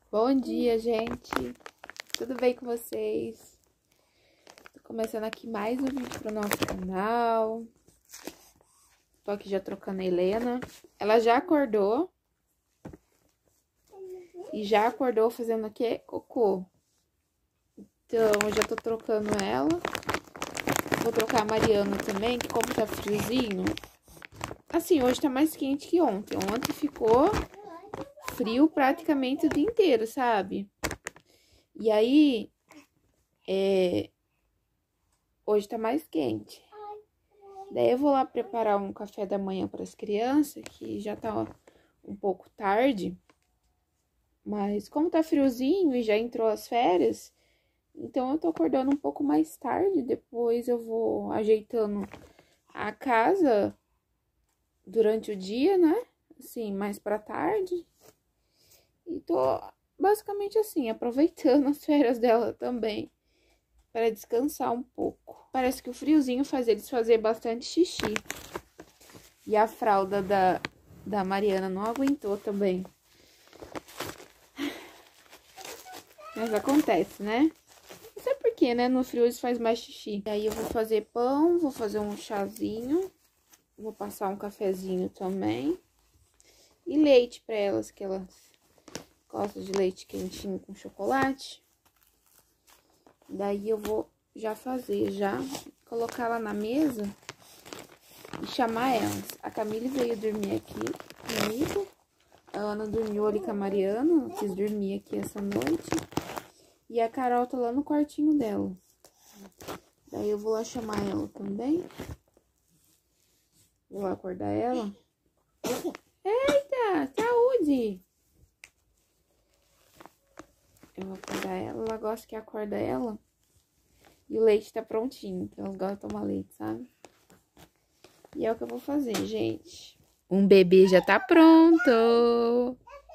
Bom dia, gente! Tudo bem com vocês? Tô começando aqui mais um vídeo pro nosso canal. Tô aqui já trocando a Helena. Ela já acordou. E já acordou fazendo o quê? Cocô. Então, eu já tô trocando ela. Vou trocar a Mariana também, que como tá friozinho... Assim, hoje tá mais quente que ontem. Ontem ficou frio praticamente o dia inteiro, sabe? E aí, hoje tá mais quente. Daí eu vou lá preparar um café da manhã para as crianças, que já tá um pouco tarde. Mas como tá friozinho e já entrou as férias, então eu tô acordando um pouco mais tarde. Depois eu vou ajeitando a casa durante o dia, né? Assim, mais pra tarde. E tô basicamente assim, aproveitando as férias dela também, para descansar um pouco. Parece que o friozinho faz eles fazer bastante xixi. E a fralda da Mariana não aguentou também. Mas acontece, né? Não sei por quê, né? No frio eles fazem mais xixi. E aí eu vou fazer pão, vou fazer um chazinho. Vou passar um cafezinho também. E leite para elas, que elas gostam de leite quentinho com chocolate. Daí eu vou já fazer, colocar lá na mesa e chamar elas. A Camille veio dormir aqui comigo. A Ana dormiu ali com a Mariana, quis dormir aqui essa noite. E a Carol tá lá no quartinho dela. Daí eu vou lá chamar ela também. Vou lá acordar ela. Eita, saúde! Eu vou acordar ela. Ela gosta que acorda ela. E o leite tá prontinho, então elas gostam de tomar leite, sabe? E é o que eu vou fazer, gente. Um bebê já tá pronto!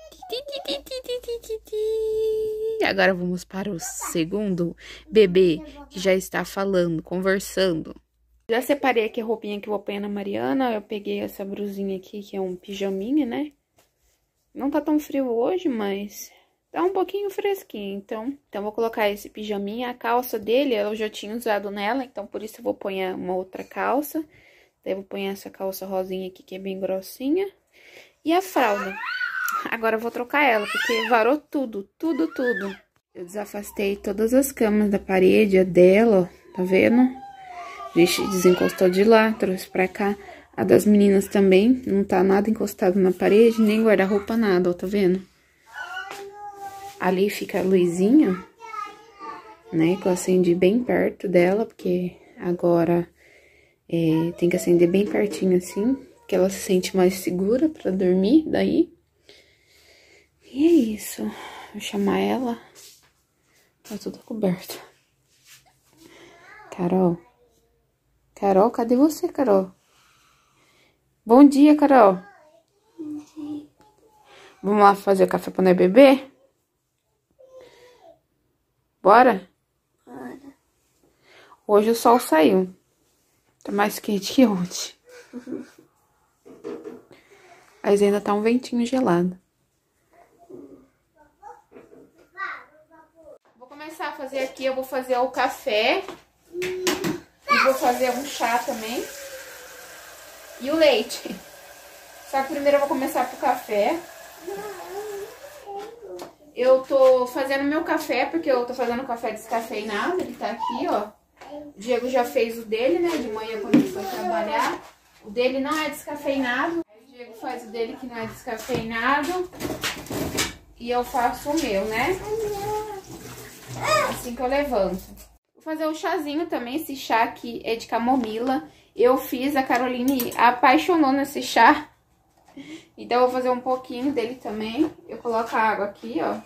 Agora vamos para o segundo bebê, que já está falando, conversando. Já separei aqui a roupinha que eu vou pôr na Mariana. Eu peguei essa brusinha aqui, que é um pijaminha, né? Não tá tão frio hoje, mas tá um pouquinho fresquinho, então vou colocar esse pijaminha. A calça dele eu já tinha usado nela, então por isso eu vou pôr uma outra calça. Daí eu vou pôr essa calça rosinha aqui, que é bem grossinha. E a fralda. Agora eu vou trocar ela, porque varou tudo. Eu desafastei todas as camas da parede, a dela, ó, tá vendo? A gente desencostou de lá, trouxe pra cá. A das meninas também, não tá nada encostado na parede, nem guarda-roupa, nada, ó, tá vendo? Ali fica a luzinha, né, que eu acendi bem perto dela, porque agora tem que acender bem pertinho assim, que ela se sente mais segura pra dormir daí. E é isso, vou chamar ela, tá tudo coberto. Carol, cadê você, Carol? Bom dia, Carol. Bom dia. Vamos lá fazer o café pra nós beber? Bora? Bora. Hoje o sol saiu. Tá mais quente que ontem. Mas ainda tá um ventinho gelado. Vou começar a fazer aqui, eu vou fazer o café. E vou fazer um chá também. E o leite. Só que primeiro eu vou começar pro café. Eu tô fazendo meu café, porque eu tô fazendo café descafeinado. Ele tá aqui, ó. O Diego já fez o dele, né? De manhã quando ele foi trabalhar. O dele não é descafeinado. O Diego faz o dele que não é descafeinado. E eu faço o meu, né? Assim que eu levanto. Vou fazer o chazinho também. Esse chá aqui é de camomila. Eu fiz, a Caroline apaixonou nesse chá. Então, eu vou fazer um pouquinho dele também. Eu coloco a água aqui, ó.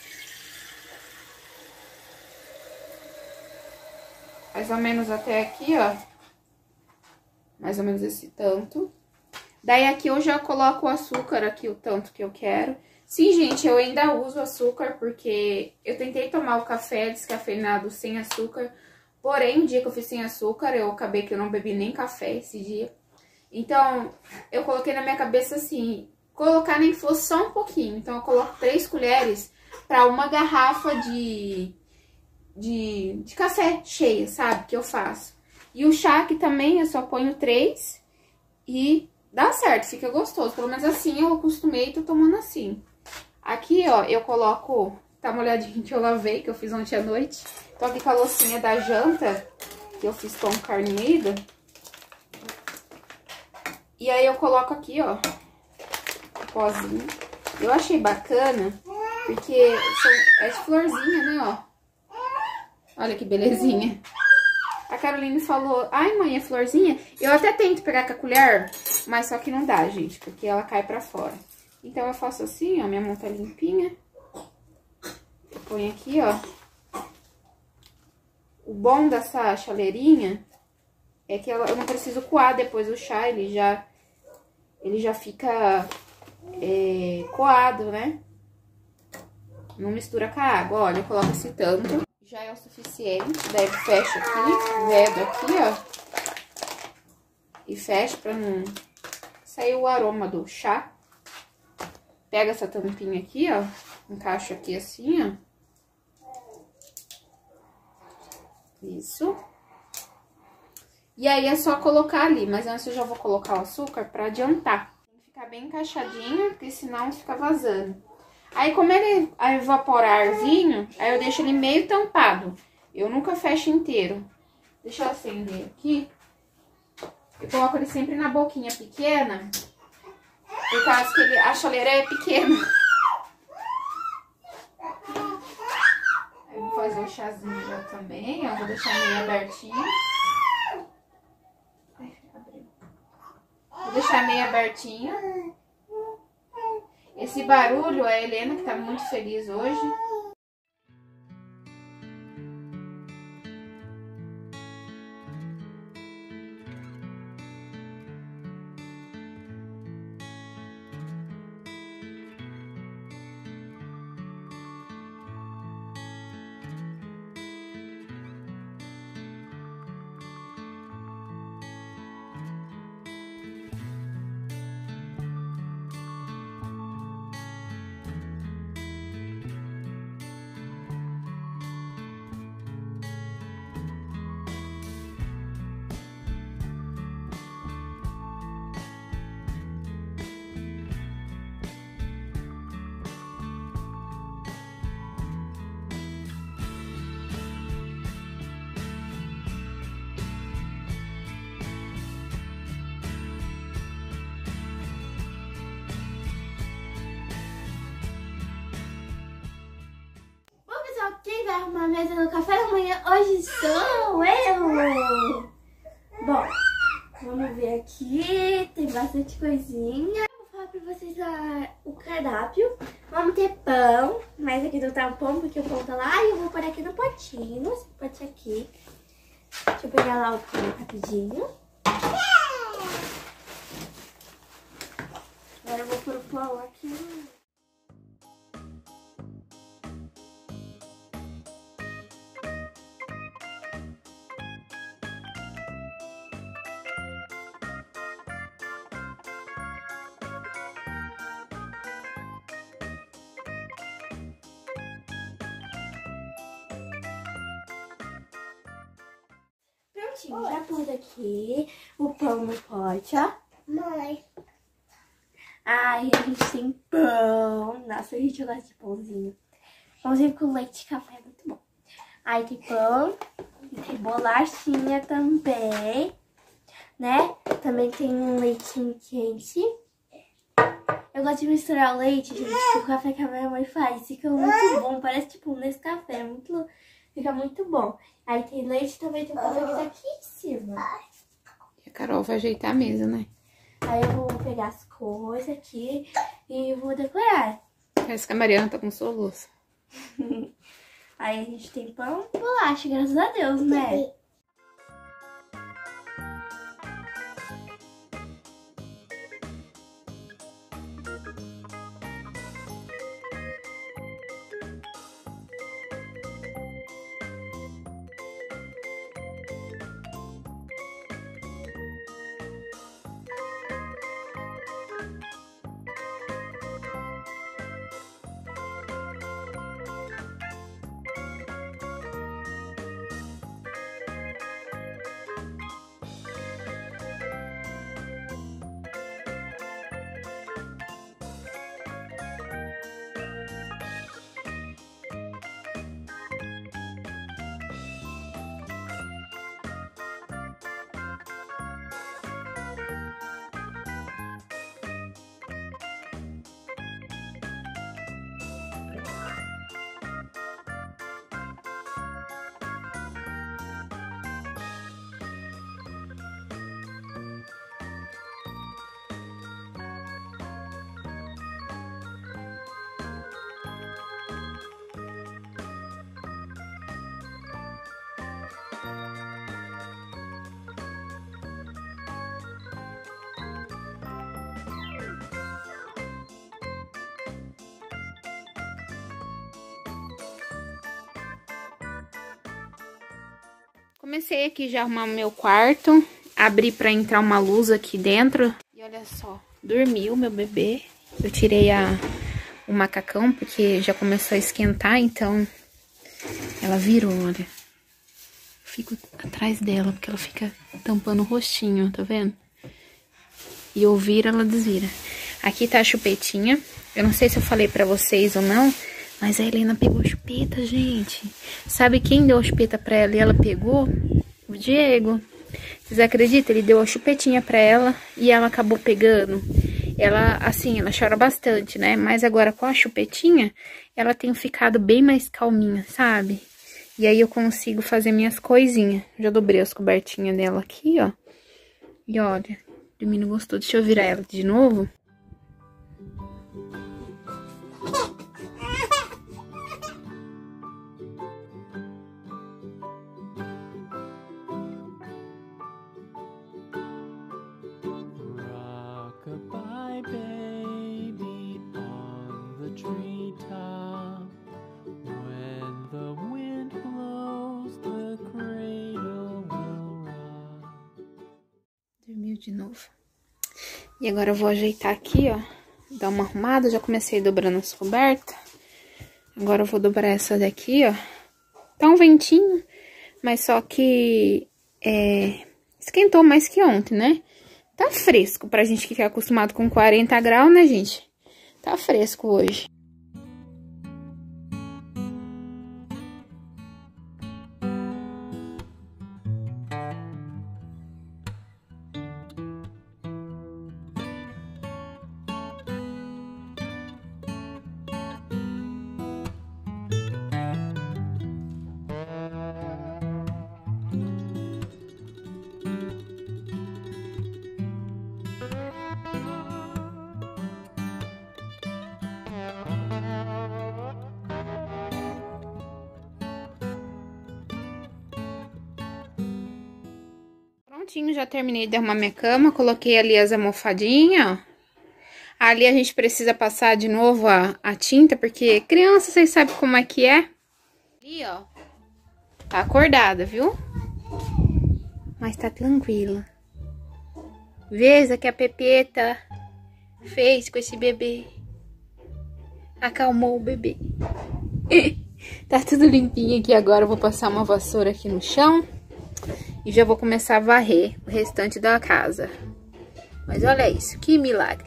Mais ou menos até aqui, ó. Mais ou menos esse tanto. Daí, aqui eu já coloco o açúcar aqui, o tanto que eu quero. Sim, gente, eu ainda uso açúcar, porque eu tentei tomar o café descafeinado sem açúcar. Porém, o dia que eu fiz sem açúcar, eu acabei que eu não bebi nem café esse dia. Então, eu coloquei na minha cabeça assim, colocar nem que fosse só um pouquinho. Então, eu coloco 3 colheres pra uma garrafa de café cheia, sabe? Que eu faço. E o chá aqui também eu só ponho 3 e dá certo, fica gostoso. Pelo menos assim eu acostumei e tô tomando assim. Aqui, ó, eu coloco... Tá uma olhadinha que eu lavei, que eu fiz ontem à noite. Tô aqui com a loucinha da janta, que eu fiz com carne moída. E aí eu coloco aqui, ó, o pozinho. Eu achei bacana, porque é de florzinha, né, ó. Olha que belezinha. A Caroline falou, ai mãe, é florzinha? Eu até tento pegar com a colher, mas só que não dá, gente, porque ela cai pra fora. Então eu faço assim, ó, minha mão tá limpinha. Eu ponho aqui, ó. O bom dessa chaleirinha é que eu não preciso coar depois o chá, ele já fica coado, né? Não mistura com a água. Olha, eu coloco esse tanto, já é o suficiente. Daí eu fecho aqui, vedo aqui, ó. E fecho pra não sair o aroma do chá. Pega essa tampinha aqui, ó. Encaixo aqui assim, ó. Isso. E aí é só colocar ali, mas antes eu já vou colocar o açúcar pra adiantar. Tem que ficar bem encaixadinho, porque senão fica vazando. Aí como ele evaporar arzinho, aí eu deixo ele meio tampado. Eu nunca fecho inteiro. Deixa eu acender aqui. Eu coloco ele sempre na boquinha pequena, por causa que a chaleira é pequena. Aí eu vou fazer o chazinho já também, ó. Vou deixar meio abertinho. Vou deixar meio abertinho. Esse barulho é a Helena, que tá muito feliz hoje. Quem vai arrumar a mesa no café da manhã hoje sou eu! Bom, vamos ver aqui, tem bastante coisinha. Vou falar pra vocês o cardápio. Vamos ter pão, mas aqui não tá o pão porque o pão tá lá. E eu vou pôr aqui no potinho, esse pote aqui. Deixa eu pegar lá o pão rapidinho. Agora eu vou pôr o pão aqui. Prontinho, já pus aqui o pão no pote, ó. Mãe. Ai, a gente tem pão. Nossa, a gente gosta de pãozinho. Pãozinho com leite e café é muito bom. Aí tem pão e tem bolachinha também, né? Também tem um leitinho quente. Eu gosto de misturar o leite, gente, com o café que a minha mãe faz. Fica muito bom, parece tipo um Nescafé, fica muito bom. Aí tem leite também, tem um café que tá aqui em cima. E a Carol vai ajeitar a mesa, né? Aí eu vou pegar as coisas aqui e vou decorar. Parece que a Mariana tá com soluço. Aí a gente tem pão e bolacha, graças a Deus, né? Comecei aqui já a arrumar o meu quarto. Abri pra entrar uma luz aqui dentro. E olha só, dormiu meu bebê. Eu tirei o macacão porque já começou a esquentar, então ela virou, olha. Fico atrás dela porque ela fica tampando o rostinho, tá vendo? E eu viro, ela desvira. Aqui tá a chupetinha. Eu não sei se eu falei pra vocês ou não, mas a Helena pegou a chupeta, gente. Sabe quem deu a chupeta pra ela e ela pegou? O Diego. Vocês acreditam? Ele deu a chupetinha pra ela e ela acabou pegando. Ela, assim, ela chora bastante, né? Mas agora com a chupetinha, ela tem ficado bem mais calminha, sabe? E aí eu consigo fazer minhas coisinhas. Já dobrei as cobertinhas dela aqui, ó. E olha, dormindo gostoso. Deixa eu virar ela de novo. Rock-a-bye baby on the treetop. When the wind blows, the cradle will rock. Dormiu de novo. E agora eu vou ajeitar aqui, ó. Dar uma arrumada. Já comecei dobrando as cobertas. Agora eu vou dobrar essa daqui, ó. Tá um ventinho, mas só que esquentou mais que ontem, né? Tá fresco pra gente que é acostumado com 40 graus, né, gente? Tá fresco hoje. Prontinho, já terminei de arrumar minha cama. Coloquei ali as almofadinhas, ó. Ali a gente precisa passar de novo a tinta, porque criança, vocês sabem como é que é. Ali, ó, tá acordada, viu? Mas tá tranquila. Veja que a Pepeta fez com esse bebê. Acalmou o bebê. Tá tudo limpinho aqui agora. Eu vou passar uma vassoura aqui no chão. E já vou começar a varrer o restante da casa. Mas olha isso, que milagre.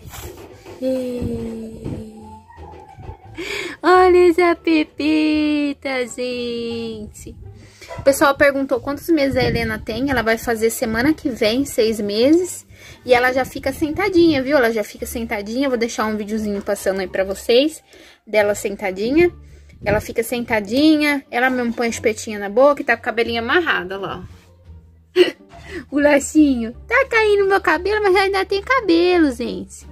Olha essa Pepeta, gente. O pessoal perguntou quantos meses a Helena tem. Ela vai fazer semana que vem, 6 meses. E ela já fica sentadinha, viu? Ela já fica sentadinha. Vou deixar um videozinho passando aí pra vocês. Dela sentadinha. Ela fica sentadinha. Ela mesmo põe a chupetinha na boca e tá com o cabelinho amarrado, olha lá. O lacinho. Tá caindo meu cabelo, mas ainda tem cabelo, gente.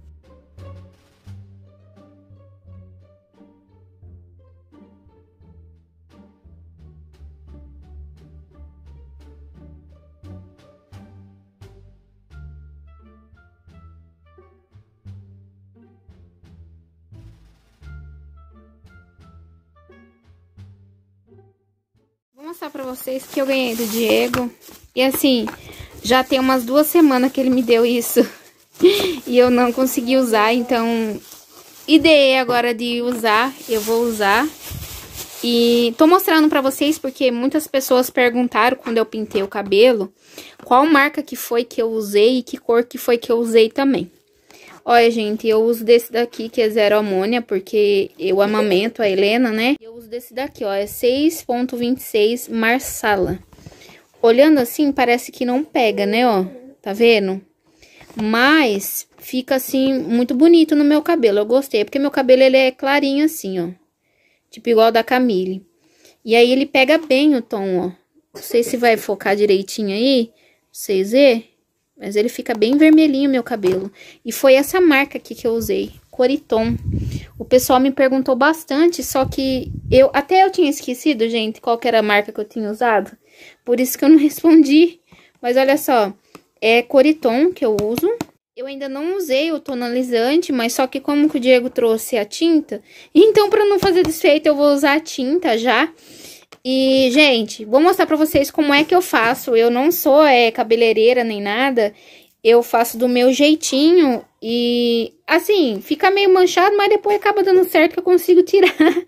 Vou mostrar pra vocês que eu ganhei do Diego. E assim, já tem umas 2 semanas que ele me deu isso. E eu não consegui usar, então ideia agora de usar, eu vou usar. E tô mostrando pra vocês porque muitas pessoas perguntaram quando eu pintei o cabelo qual marca que foi que eu usei e que cor que foi que eu usei também. Olha, gente, eu uso desse daqui, que é zero amônia, porque eu amamento a Helena, né? Eu uso desse daqui, ó, é 6.26 Marsala. Olhando assim, parece que não pega, né, ó, tá vendo? Mas fica, assim, muito bonito no meu cabelo, eu gostei, porque meu cabelo, ele é clarinho assim, ó. Tipo igual da Camille. E aí, ele pega bem o tom, ó. Não sei se vai focar direitinho aí, pra vocês verem. Mas ele fica bem vermelhinho, meu cabelo. E foi essa marca aqui que eu usei, Coriton. O pessoal me perguntou bastante, só que eu tinha esquecido, gente, qual que era a marca que eu tinha usado. Por isso que eu não respondi. Mas olha só, é Coriton que eu uso. Eu ainda não usei o tonalizante, mas só que como que o Diego trouxe a tinta, então pra não fazer desfeito eu vou usar a tinta já. E, gente, vou mostrar pra vocês como é que eu faço. Eu não sou cabeleireira nem nada. Eu faço do meu jeitinho e, assim, fica meio manchado, mas depois acaba dando certo que eu consigo tirar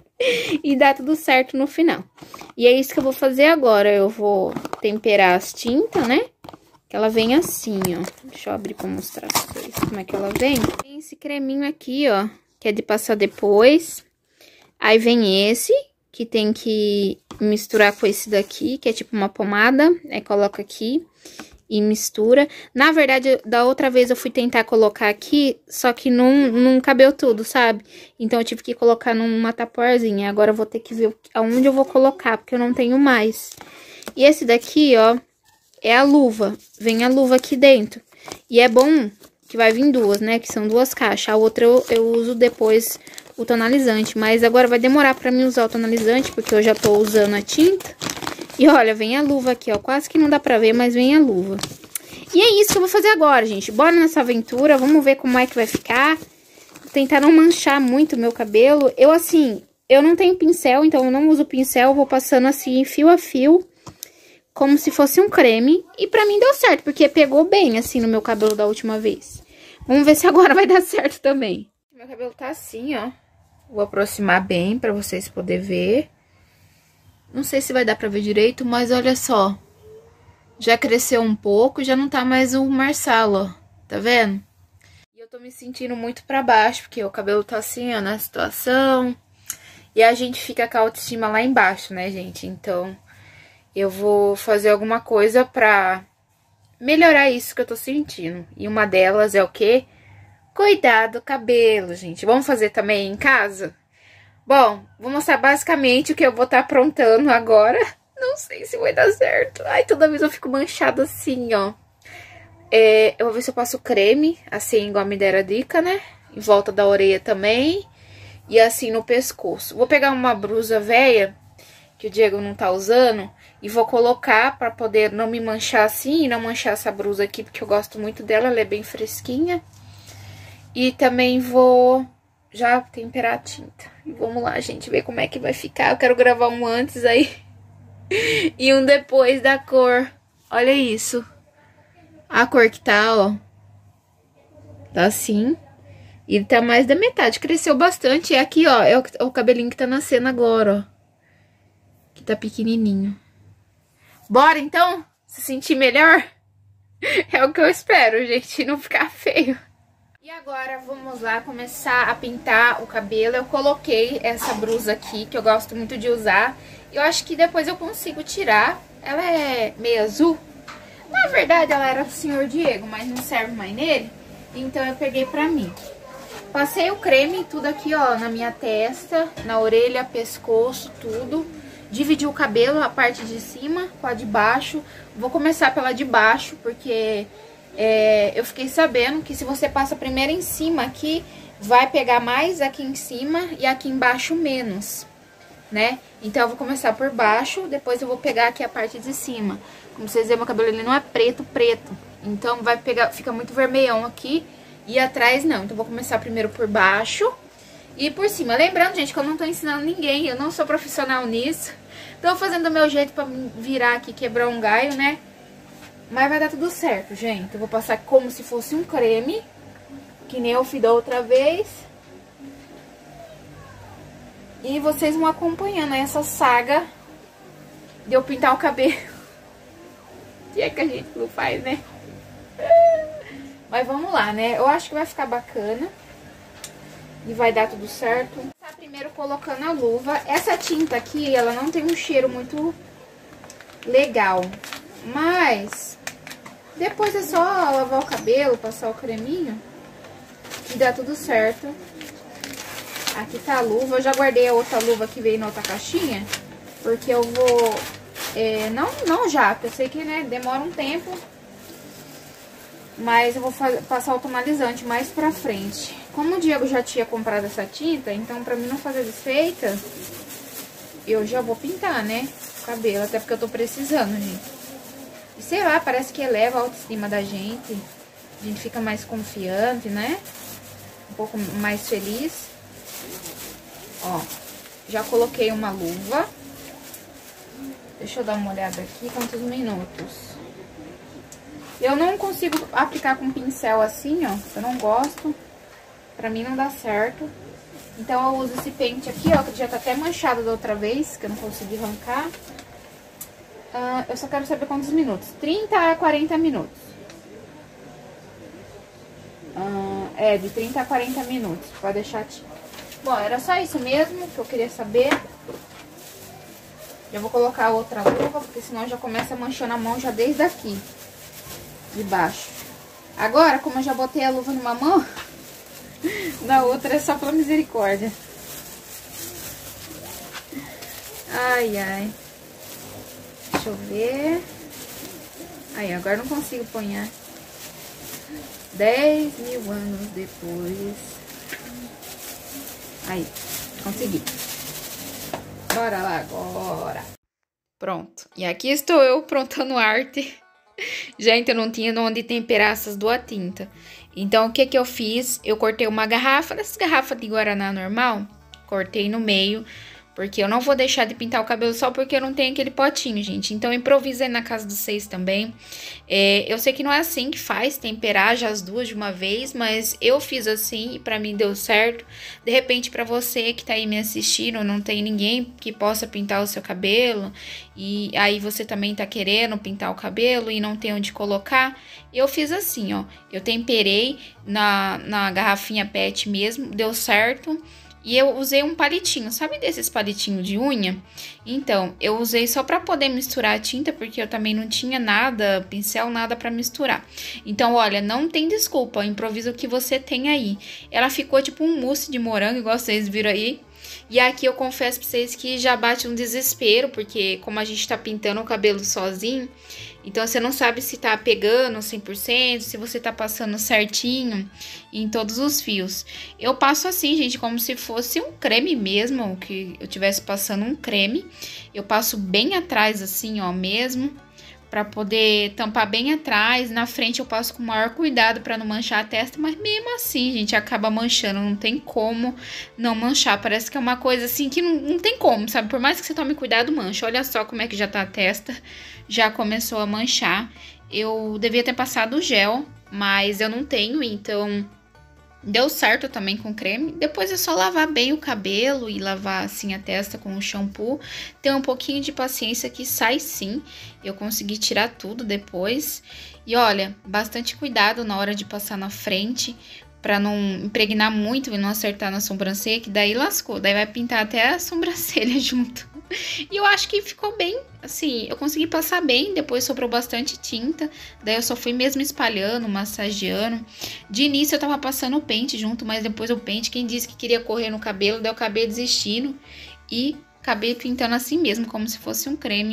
e dá tudo certo no final. E é isso que eu vou fazer agora. Eu vou temperar as tintas, né? Que ela vem assim, ó. Deixa eu abrir pra mostrar pra vocês como é que ela vem. Tem esse creminho aqui, ó, que é de passar depois. Aí vem esse, que tem que misturar com esse daqui, que é tipo uma pomada. Aí coloca aqui e mistura. Na verdade, da outra vez eu fui tentar colocar aqui, só que não cabeu tudo, sabe? Então eu tive que colocar numa tapoarzinha. Agora eu vou ter que ver aonde eu vou colocar, porque eu não tenho mais. E esse daqui, ó, é a luva. Vem a luva aqui dentro. E é bom que vai vir duas, né? Que são duas caixas. A outra eu uso depois o tonalizante. Mas agora vai demorar pra mim usar o tonalizante, porque eu já tô usando a tinta. E olha, vem a luva aqui, ó. Quase que não dá pra ver, mas vem a luva. E é isso que eu vou fazer agora, gente. Bora nessa aventura. Vamos ver como é que vai ficar. Vou tentar não manchar muito o meu cabelo. Eu, assim, eu não tenho pincel, então eu não uso pincel. Eu vou passando assim, fio a fio, como se fosse um creme. E pra mim deu certo, porque pegou bem, assim, no meu cabelo da última vez. Vamos ver se agora vai dar certo também. Meu cabelo tá assim, ó. Vou aproximar bem pra vocês poderem ver. Não sei se vai dar pra ver direito, mas olha só. Já cresceu um pouco, já não tá mais o Marcelo, ó. Tá vendo? E eu tô me sentindo muito pra baixo, porque o cabelo tá assim, ó, na situação. E a gente fica com a autoestima lá embaixo, né, gente? Então, eu vou fazer alguma coisa pra melhorar isso que eu tô sentindo. E uma delas é o quê? Cuidar do cabelo, gente. Vamos fazer também em casa? Bom, vou mostrar basicamente o que eu vou estar aprontando agora. Não sei se vai dar certo. Ai, toda vez eu fico manchada assim, ó. Eu vou ver se eu passo creme, assim, igual me deram a dica, né? Em volta da orelha também. E assim no pescoço. Vou pegar uma blusa velha, que o Diego não tá usando, e vou colocar pra poder não me manchar assim, e não manchar essa blusa aqui, porque eu gosto muito dela, ela é bem fresquinha. E também vou já temperar a tinta. E vamos lá, gente, ver como é que vai ficar. Eu quero gravar um antes aí e um depois da cor. Olha isso. A cor que tá, ó. Tá assim. E tá mais da metade. Cresceu bastante. E aqui, ó, é o cabelinho que tá nascendo agora, ó. Que tá pequenininho. Bora, então? Se sentir melhor? É o que eu espero, gente. Não ficar feio. E agora vamos lá começar a pintar o cabelo. Eu coloquei essa blusa aqui, que eu gosto muito de usar. Eu acho que depois eu consigo tirar. Ela é meio azul. Na verdade, ela era do Senhor Diego, mas não serve mais nele. Então eu peguei pra mim. Passei o creme tudo aqui, ó, na minha testa, na orelha, pescoço, tudo. Dividi o cabelo, a parte de cima com a de baixo. Vou começar pela de baixo, porque... eu fiquei sabendo que se você passa primeiro em cima aqui, vai pegar mais aqui em cima e aqui embaixo menos, né? Então eu vou começar por baixo, depois eu vou pegar aqui a parte de cima. Como vocês veem, meu cabelo ele não é preto, então vai pegar, fica muito vermelhão aqui e atrás não. Então eu vou começar primeiro por baixo e por cima. Lembrando, gente, que eu não tô ensinando ninguém, eu não sou profissional nisso. Tô fazendo do meu jeito pra virar aqui, quebrar um galho, né? Mas vai dar tudo certo, gente. Eu vou passar como se fosse um creme, que nem eu fiz da outra vez. E vocês vão acompanhando aí essa saga de eu pintar o cabelo. Que é que a gente não faz, né? Mas vamos lá, né? Eu acho que vai ficar bacana. E vai dar tudo certo. Tá primeiro colocando a luva. Essa tinta aqui, ela não tem um cheiro muito legal. Mas depois é só lavar o cabelo, passar o creminho e dá tudo certo. Aqui tá a luva. Eu já guardei a outra luva que veio na outra caixinha, porque eu vou... não já, porque eu sei que, né, demora um tempo. Mas eu vou passar o tonalizante mais pra frente. Como o Diego já tinha comprado essa tinta, então pra mim não fazer desfeita, eu já vou pintar, né, o cabelo. Até porque eu tô precisando, gente. E sei lá, parece que eleva a autoestima da gente. A gente fica mais confiante, né? Um pouco mais feliz. Ó, já coloquei uma luva. Deixa eu dar uma olhada aqui, quantos minutos. Eu não consigo aplicar com pincel assim, ó. Eu não gosto. Pra mim não dá certo. Então eu uso esse pente aqui, ó, que já tá até manchado da outra vez, que eu não consegui arrancar. Eu só quero saber quantos minutos. 30 a 40 minutos. De 30 a 40 minutos. Pode deixar aqui. Bom, era só isso mesmo que eu queria saber. Já vou colocar outra luva, porque senão já começa manchando a mão já desde aqui. De baixo. Agora, como eu já botei a luva numa mão, na outra é só pela misericórdia. Ai, ai. Deixa eu ver. Aí, agora não consigo ponhar. 10.000 anos depois. Aí, consegui. Bora lá agora. Pronto. E aqui estou eu prontando arte. Gente, eu não tinha onde temperar essas duas tintas. Então, o que que eu fiz? Eu cortei uma garrafa, dessas garrafas de guaraná normal. Cortei no meio, porque eu não vou deixar de pintar o cabelo só porque eu não tenho aquele potinho, gente. Então, improvisei na casa dos vocês também. Eu sei que não é assim que faz, temperar já as duas de uma vez, mas eu fiz assim e pra mim deu certo. De repente, pra você que tá aí me assistindo, não tem ninguém que possa pintar o seu cabelo, e aí você também tá querendo pintar o cabelo e não tem onde colocar, eu fiz assim, ó. Eu temperei na garrafinha PET mesmo, deu certo. E eu usei um palitinho, sabe desses palitinhos de unha? Então, eu usei só pra poder misturar a tinta, porque eu também não tinha nada, pincel, nada pra misturar. Então, olha, não tem desculpa, improvisa o que você tem aí. Ela ficou tipo um mousse de morango, igual vocês viram aí. E aqui eu confesso pra vocês que já bate um desespero, porque como a gente tá pintando o cabelo sozinho, então você não sabe se tá pegando 100%, se você tá passando certinho em todos os fios. Eu passo assim, gente, como se fosse um creme mesmo, que eu tivesse passando um creme. Eu passo bem atrás assim, ó, mesmo, pra poder tampar bem atrás. Na frente eu passo com o maior cuidado pra não manchar a testa, mas mesmo assim, gente, acaba manchando, não tem como não manchar. Parece que é uma coisa assim que não tem como, sabe? Por mais que você tome cuidado, mancha. Olha só como é que já tá a testa, já começou a manchar. Eu devia ter passado o gel, mas eu não tenho, então deu certo também com creme. Depois é só lavar bem o cabelo e lavar assim a testa com o shampoo. Ter um pouquinho de paciência que sai sim. Eu consegui tirar tudo depois. E olha, bastante cuidado na hora de passar na frente, pra não impregnar muito e não acertar na sobrancelha, que daí lascou. Daí vai pintar até a sobrancelha junto. E eu acho que ficou bem, assim, eu consegui passar bem, depois sobrou bastante tinta, daí eu só fui mesmo espalhando, massageando. De início eu tava passando o pente junto, mas depois o pente, quem disse que queria correr no cabelo, daí eu acabei desistindo e acabei pintando assim mesmo, como se fosse um creme.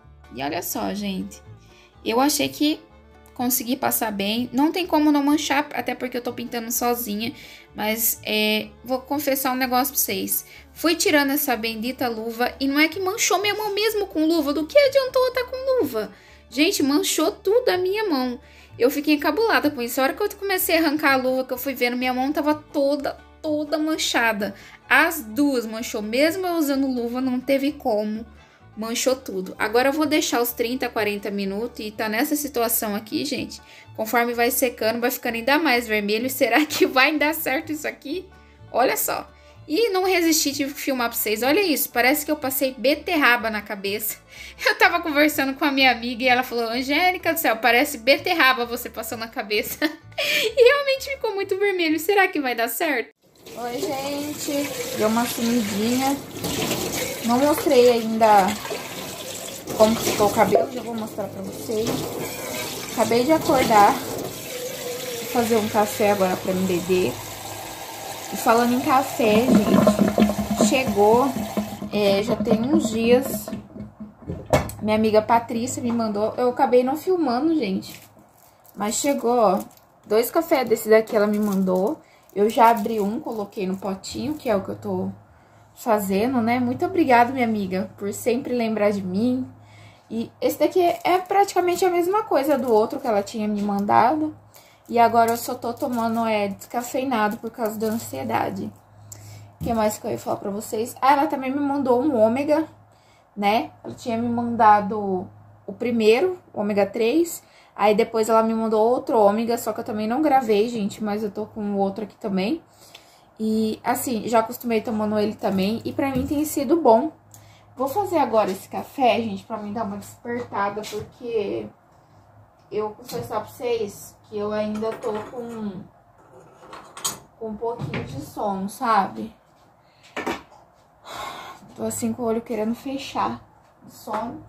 E olha só, gente, eu achei que consegui passar bem, não tem como não manchar, até porque eu tô pintando sozinha, mas vou confessar um negócio pra vocês. Fui tirando essa bendita luva e não é que manchou minha mão mesmo com luva, do que adiantou eu estar com luva? Gente, manchou tudo a minha mão. Eu fiquei encabulada com isso. A hora que eu comecei a arrancar a luva, que eu fui vendo, minha mão tava toda manchada. As duas manchou, mesmo eu usando luva, não teve como. Manchou tudo. Agora eu vou deixar os 30, 40 minutos e tá nessa situação aqui, gente. Conforme vai secando, vai ficando ainda mais vermelho. Será que vai dar certo isso aqui? Olha só. E não resisti de filmar pra vocês. Olha isso, parece que eu passei beterraba na cabeça. Eu tava conversando com a minha amiga e ela falou: Angélica do céu, parece beterraba você passou na cabeça. E realmente ficou muito vermelho. Será que vai dar certo? Oi, gente. Deu uma sumidinha. Não mostrei ainda como ficou o cabelo. Já vou mostrar pra vocês. Acabei de acordar. Vou fazer um café agora pra me beber. E falando em café, gente, chegou, já tem uns dias, minha amiga Patrícia me mandou, eu acabei não filmando, gente, mas chegou, ó, 2 cafés desse daqui ela me mandou, eu já abri um, coloquei no potinho, que é o que eu tô fazendo, né, muito obrigada, minha amiga, por sempre lembrar de mim, e esse daqui é praticamente a mesma coisa do outro que ela tinha me mandado. E agora eu só tô tomando descafeinado por causa da ansiedade. O que mais que eu ia falar pra vocês? Ah, ela também me mandou um ômega. né? E tinha me mandado o primeiro, o ômega 3. Aí depois ela me mandou outro ômega, só que eu também não gravei, gente, mas eu tô com o outro aqui também. E, assim, já acostumei tomando ele também, e pra mim tem sido bom. Vou fazer agora esse café, gente, pra mim dar uma despertada, porque eu confessar pra vocês que eu ainda tô com um pouquinho de sono, sabe? Tô assim com o olho querendo fechar de sono.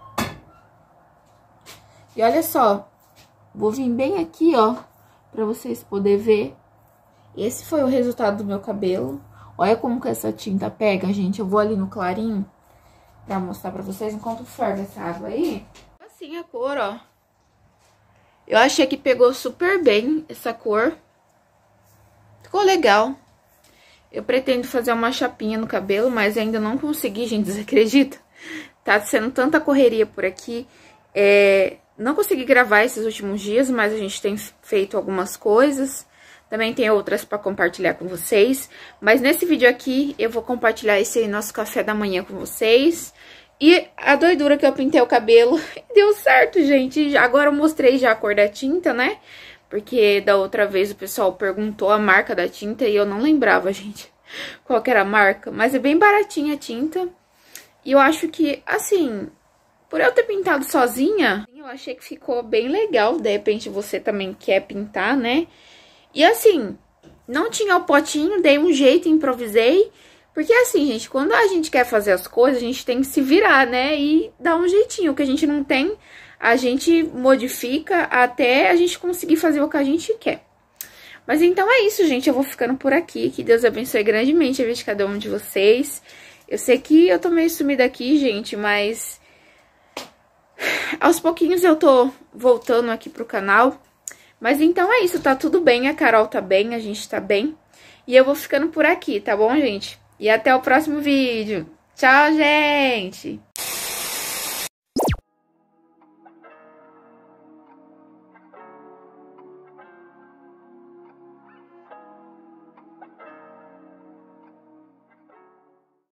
E olha só, vou vir bem aqui, ó, pra vocês poderem ver. Esse foi o resultado do meu cabelo. Olha como que essa tinta pega, gente. Eu vou ali no clarinho pra mostrar pra vocês enquanto ferve essa água aí. Assim a cor, ó. Eu achei que pegou super bem essa cor. Ficou legal. Eu pretendo fazer uma chapinha no cabelo, mas ainda não consegui, gente. Você acredita? Tá sendo tanta correria por aqui. Não consegui gravar esses últimos dias, mas a gente tem feito algumas coisas. Também tem outras pra compartilhar com vocês. Mas nesse vídeo aqui, eu vou compartilhar esse nosso café da manhã com vocês. E a doidura que eu pintei o cabelo deu certo, gente. Agora eu mostrei já a cor da tinta, né? Porque da outra vez o pessoal perguntou a marca da tinta e eu não lembrava, gente, qual que era a marca. Mas é bem baratinha a tinta. E eu acho que, assim, por eu ter pintado sozinha, eu achei que ficou bem legal. De repente você também quer pintar, né? E assim, não tinha o potinho, dei um jeito, improvisei. Porque assim, gente, quando a gente quer fazer as coisas, a gente tem que se virar, né? E dar um jeitinho. O que a gente não tem, a gente modifica até a gente conseguir fazer o que a gente quer. Mas então é isso, gente. Eu vou ficando por aqui. Que Deus abençoe grandemente a vida de cada um de vocês. Eu sei que eu tô meio sumida aqui, gente, mas aos pouquinhos eu tô voltando aqui pro canal. Mas então é isso, tá tudo bem, a Carol tá bem, a gente tá bem. E eu vou ficando por aqui, tá bom, gente? E até o próximo vídeo. Tchau, gente!